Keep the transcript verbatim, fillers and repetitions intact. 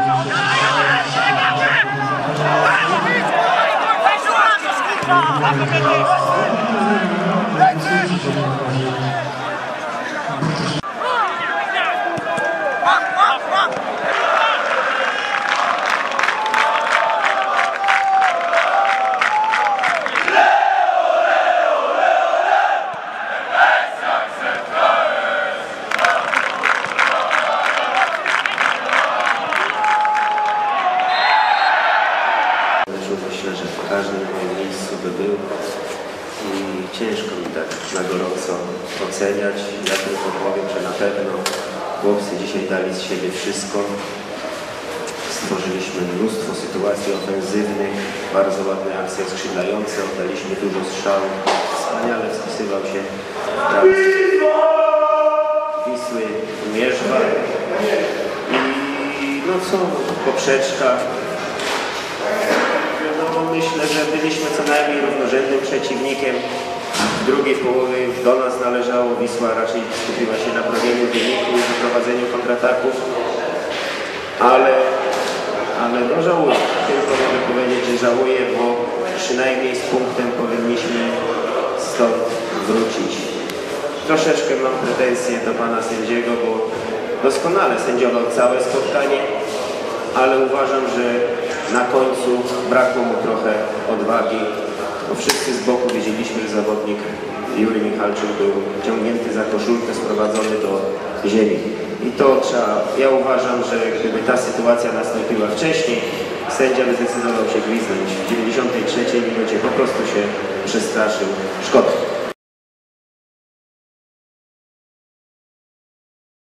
Myślę, że w każdym moim miejscu by był i ciężko mi tak na gorąco oceniać. Ja tylko powiem, że na pewno chłopcy dzisiaj dali z siebie wszystko. Stworzyliśmy mnóstwo sytuacji ofensywnych, bardzo ładne akcje skrzydlające, oddaliśmy dużo strzałów. Wspaniale wspisywał się w prawy Wisły Mierzwa i no co, poprzeczka. Myślę, że byliśmy co najmniej równorzędnym przeciwnikiem. W drugiej połowie do nas należało. Wisła raczej skupiła się na bronieniu wyniku i wyprowadzeniu kontrataków. Ale, ale no żałuję. Tylko mogę powiedzieć, że żałuję, bo przynajmniej z punktem powinniśmy stąd wrócić. Troszeczkę mam pretensje do pana sędziego, bo doskonale sędziował całe spotkanie, ale uważam, że na końcu brakło mu trochę odwagi, bo wszyscy z boku wiedzieliśmy, że zawodnik Juri Michalczyk był ciągnięty za koszulkę, sprowadzony do ziemi. I to trzeba, ja uważam, że gdyby ta sytuacja nastąpiła wcześniej, sędzia by zdecydował się gwizdnąć. W dziewięćdziesiątej trzeciej minucie po prostu się przestraszył. Szkoda.